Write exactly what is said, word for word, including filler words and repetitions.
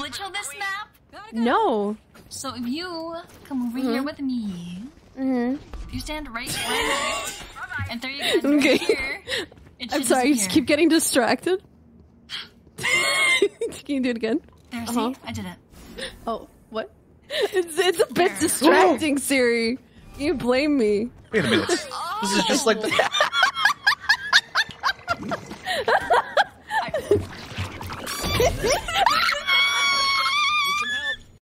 glitch on this map? No. So if you come over Mm-hmm. here with me, Mm-hmm. if you stand right, right here, and there you go, Okay. right here, it I'm should sorry, you just disappear. keep getting distracted. Can you do it again? There, see? Uh-huh. I did it. Oh, what? It's it's a bit There. distracting, Siri. You blame me. Wait a minute. This is just like the,